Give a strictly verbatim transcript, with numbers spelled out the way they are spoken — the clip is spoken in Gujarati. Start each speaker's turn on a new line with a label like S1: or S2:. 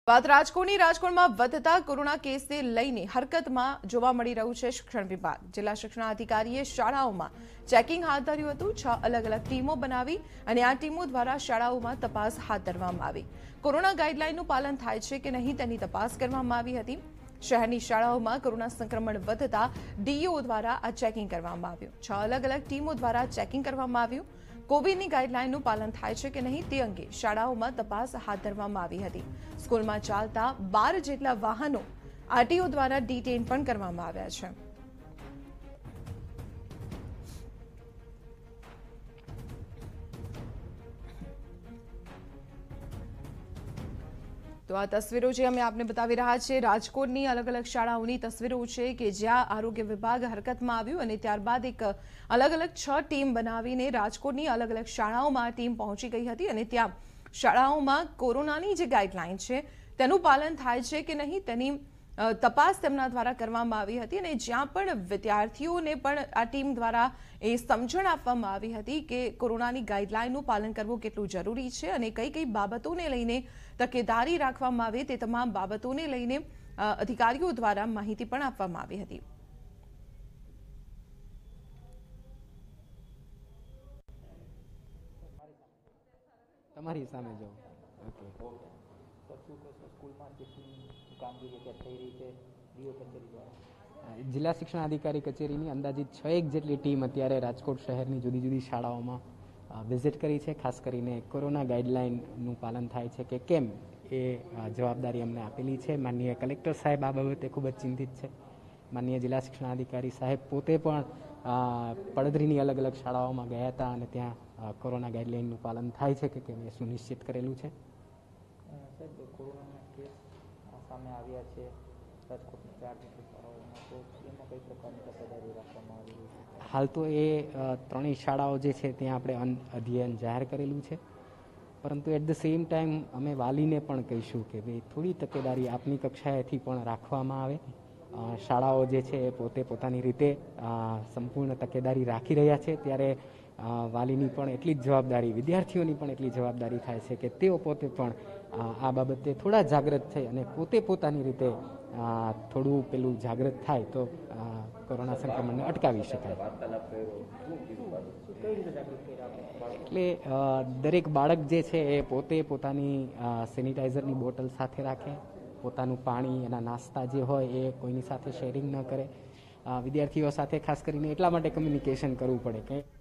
S1: વાત રાજકોટની રાજકોટમાં વધતા કોરોના કેસને લઈને હરકતમાં જોવા મળી રહ્યું છે શિક્ષણ વિભાગ। જિલ્લા શિક્ષણાધિકારીએ શાળાઓમાં ચેકિંગ હાથ ધર્યું હતું। છ અલગ અલગ ટીમો બનાવી અને આ ટીમો દ્વારા શાળાઓમાં તપાસ હાથ ધરવામાં આવી। કોરોના ગાઈડલાઈનનું પાલન થાય છે કે નહીં તેની તપાસ કરવામાં આવી હતી। શહેરની શાળાઓમાં કોરોના સંક્રમણ વધતા ડીઈઓ દ્વારા આ ચેકિંગ કરવામાં આવ્યું। છ અલગ અલગ ટીમો દ્વારા ચેકિંગ કરવામાં આવ્યું। કોવિડની ગાઈડલાઈનનું પાલન થાય છે કે નહીં તે અંગે શાળાઓમાં તપાસ હાથ ધરવામાં આવી હતી। સ્કૂલમાં ચાલતા બાર જેટલા વાહનો આરટીઓ દ્વારા ડિટેઇન પણ કરવામાં આવ્યા છે। તો આ તસવીરો જે અમે આપને બતાવી રહ્યા છીએ રાજકોટની અલગ અલગ શાળાઓની તસવીરો છે કે જ્યાં આરોગ્ય વિભાગ હરકતમાં આવ્યું અને ત્યારબાદ એક અલગ અલગ છ ટીમ બનાવીને રાજકોટની અલગ અલગ શાળાઓમાં ટીમ પહોંચી ગઈ હતી અને ત્યાં શાળાઓમાં કોરોનાની જે ગાઈડલાઈન છે તેનું પાલન થાય છે કે નહીં તેની તપાસ તેમના દ્વારા કરવામાં આવી હતી અને જ્યાં પણ વિદ્યાર્થીઓને પણ આ ટીમ દ્વારા એ સમજણ આપવામાં આવી હતી કે કોરોનાની ગાઈડલાઈનનું પાલન કરવું કેટલું જરૂરી છે અને કઈ કઈ બાબતોને લઈને તકેદારી રાખવામાં આવે તે તમામ બાબતોને લઈને અધિકારીઓ દ્વારા માહિતી પણ આપવામાં આવી હતી।
S2: તમારી સામે જો ઓકે જિલ્લા શિક્ષણાધિકારી કચેરીની અંદાજિત છ એક જેટલી ટીમ અત્યારે રાજકોટ શહેરની જુદી જુદી શાળાઓમાં વિઝિટ કરી છે। ખાસ કરીને કોરોના ગાઈડલાઈનનું પાલન થાય છે કે કેમ એ જવાબદારી અમને આપેલી છે। માનનીય કલેક્ટર સાહેબ આ બાબતે ખૂબ જ ચિંતિત છે। માનનીય જિલ્લા શિક્ષણાધિકારી સાહેબ પોતે પણ પડદરીની અલગ અલગ શાળાઓમાં ગયા હતા અને ત્યાં કોરોના ગાઈડલાઈનનું પાલન થાય છે કે કેમ એ સુનિશ્ચિત કરેલું છે।
S3: સાહેબ કોરોનાના કેસ સામે આવ્યા છે રાજકોટની ચાર જેટલી શાળાઓમાં, તો એમાં કઈ પ્રકારની તકેદારી રાખવામાં આવી છે?
S2: હાલ તો એ ત્રણેય શાળાઓ જે છે ત્યાં આપણે અધ્યયન જાહેર કરેલું છે, પરંતુ એટ ધ સેમ ટાઈમ અમે વાલીને પણ કહીશું કે ભાઈ થોડી તકેદારી આપની કક્ષાએથી પણ રાખવામાં આવે। શાળાઓ જે છે એ પોતે પોતાની રીતે સંપૂર્ણ તકેદારી રાખી રહ્યા છે, ત્યારે વાલીની પણ એટલી જ જવાબદારી, વિદ્યાર્થીઓની પણ એટલી જવાબદારી થાય છે કે તેઓ પોતે પણ આ બાબતે થોડા જાગૃત થઈ અને પોતે પોતાની રીતે થોડું પેલું જાગૃત થાય તો કોરોના સંક્રમણને અટકાવી શકાય। એટલે દરેક બાળક જે છે એ પોતે પોતાની સેનિટાઈઝરની બોટલ સાથે રાખે, પોતાનું પાણી, એના નાસ્તા જે હોય એ કોઈની સાથે શેરિંગ ન કરે। વિદ્યાર્થીઓ સાથે ખાસ કરીને એટલા માટે કમ્યુનિકેશન કરવું પડે કે